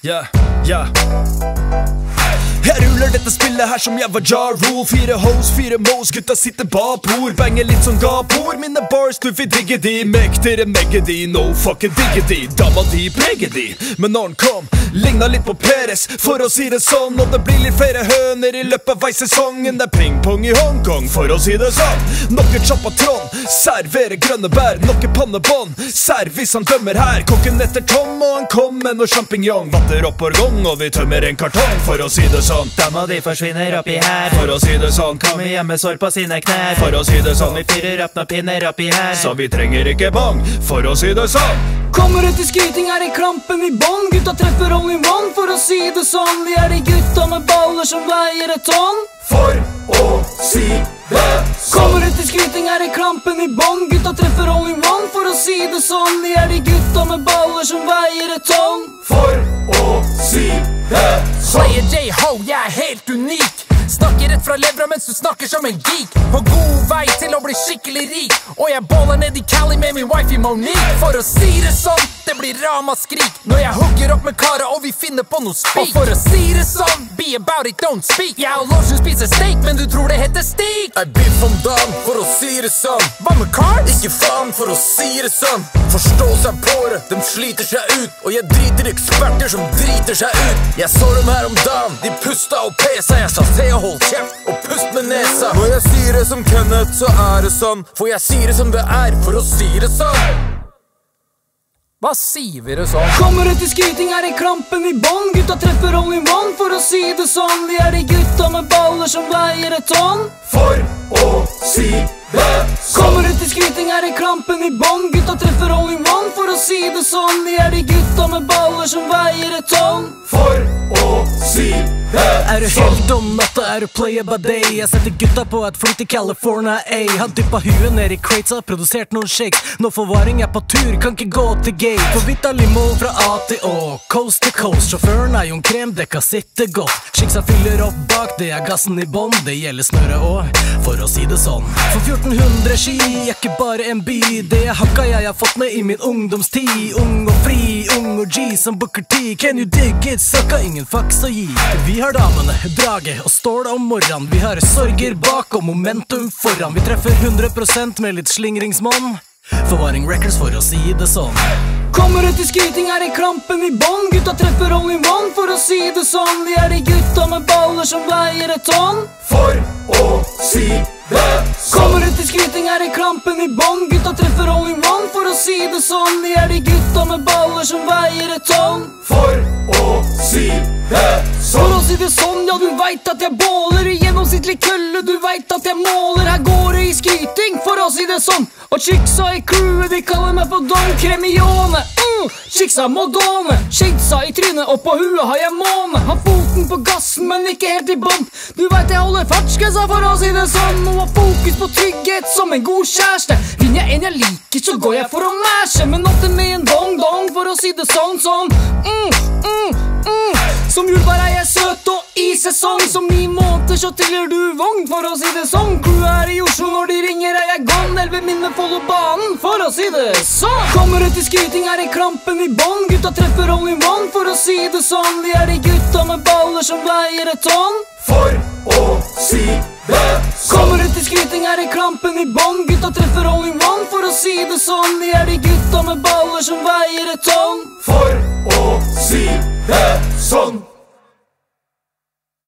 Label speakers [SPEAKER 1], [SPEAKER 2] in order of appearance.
[SPEAKER 1] Yeah. Jeg ruller dette spillet her som jeg var Ja Rule. 4 hoes, 4 moes, gutta sitter bak bord. Banger litt som gapord. Mine bars, du vil digge de. Mektigere megge de, no fucking digge de. Dama de, preger de. Men når den kom, ligna litt på Peres, for å si det sånn. Og det blir litt flere høner i løpet av veisesongen. Det er pingpong i Hongkong, for å si det sånn. Nokke chappatron, servere grønne bær. Nokke pannebånd, servis han dømmer her. Kokken etter Tom, og han kom med noe champignon. Vatter opp orgong, og vi tømmer en kartong, for å si det sånn.
[SPEAKER 2] Dama de forsvinner oppi her,
[SPEAKER 1] for å si det sånn.
[SPEAKER 2] kommer hjem med sår på sine knær,
[SPEAKER 1] for å si det sånn.
[SPEAKER 2] Vi fyrer opp noen pinner oppi her,
[SPEAKER 1] så vi trenger ikke bong, for å si det sånn.
[SPEAKER 3] Kommer etter skryting er i krampen i bånd. Gutta treffer all in one, for å si det sånn. Vi er de gutta med baller som veier et tonn,
[SPEAKER 1] for å si det sånn.
[SPEAKER 3] Kommer etter skryting er i krampen i bånd. Gutta treffer all in one, for å si det sånn. Vi er de gutta med baller som veier et tonn,
[SPEAKER 1] for å si det sånn.
[SPEAKER 4] Player J-Ho, jeg er helt unik. Snakker rett fra levra mens du snakker som en geek. På god vei til å bli skikkelig rik. Og jeg baller ned i Cali med min wifey Monique. For å si det sånn, det blir ramaskrik når jeg hugger opp med kara og vi finner på noe spik. Og for å si det sånn, be about it, don't speak. Jeg og Lorsen spiser steak, men du tror det heter stik.
[SPEAKER 5] Jeg biff om dagen, for å si det sånn.
[SPEAKER 4] Hva med cards?
[SPEAKER 5] Ikke faen, for å si det sånn. Forstå seg på det, de sliter seg ut. Og jeg driter i eksperter som driter seg ut. Jeg så dem her om dagen, de pusta og pesa. Jeg sa se og hold kjeft og pust med nesa. Når jeg sier det som Kenneth, så er det sånn. For jeg sier det som det er, for å si det sånn.
[SPEAKER 4] Hva sier vi det sånn?
[SPEAKER 3] Kommer etter skryting er i krampen i bånd. Gutta treffer all in one, for å si det sånn. Vi er de gutta med baller som veier et tonn,
[SPEAKER 1] for å si det sånn.
[SPEAKER 3] Kommer etter skryting er i krampen i bånd. Gutta treffer all in one, for å si det sånn. Vi er de gutta med baller som veier et tonn,
[SPEAKER 1] for å si det sånn.
[SPEAKER 6] Er du helt om natta, er du player by day? Jeg setter gutta på et fly til California, ey. Har dyppa huet ned i crates, har produsert noen shakes. Nå forvaring er på tur, kan ikke gå til gate. På Vita limo fra A til Å, coast to coast. Sjåføren er Jon Krem, dekka sitter godt. Chicsa fyller opp bak, det er gassen i bånd. Det gjelder snøre og, for å si det sånn. For 1400 ski, er ikke bare en by. Det er hakka jeg har fått med i min ungdomstid. Ung og fri, ung og G som Booker T. Can you dig it, søkka ingen faks å gi. Vi har damene, drage og stål om morgenen. Vi har sorger bak og momentum foran. Vi treffer 100% med litt slingringsmonn. Forvaring records, for å si det sånn.
[SPEAKER 3] Kommer etter skryting er i krampen i bånd. Gutta treffer all in one, for å si det sånn. Vi er de gutta med baller som veier et tonn,
[SPEAKER 1] for å si det sånn.
[SPEAKER 3] Kommer etter skryting er i krampen i bånd. Gutta treffer all in one, for å si det sånn. Vi er de gutta med baller som veier et tonn,
[SPEAKER 1] for å si det sånn.
[SPEAKER 3] For å si det sånn, ja du vet at jeg båler. I gjennomsnittlig kølle, du vet at jeg måler. Her går det i skryting, for å si det sånn. Og chicksa i crewet, de kaller meg for Don Cremione. Chicksa Modone, shadesa i trynet, og på huet har jeg måne. Har foten på gassen, men ikke helt i bånd. Du vet jeg holder fartsgrensa, for å si det sånn. Og har fokus på trygghet som en god kjæreste. Vinner jeg en jeg liker, så går jeg for å mæsje. Men ofte med en dong-dong, for å si det sånn. Som julebær er jeg søt og i sesong. Som 9 måneder så triller du vogn, for å si det sånn. Crew er i Oslo, når de ringer er jeg gone. 11 min med Follobanen, for å si det sånn. Kommer etter skryting er i krampen i bånd. Gutta treffer all in one, for å si det sånn. Vi er de gutta med baller som veier et tonn,
[SPEAKER 1] for å si det sånn.
[SPEAKER 3] Kommer etter skryting er i krampen i bånd. Gutta treffer all in one, for å si det sånn. Vi er de gutta med baller som veier et tonn,
[SPEAKER 1] for å si det sånn.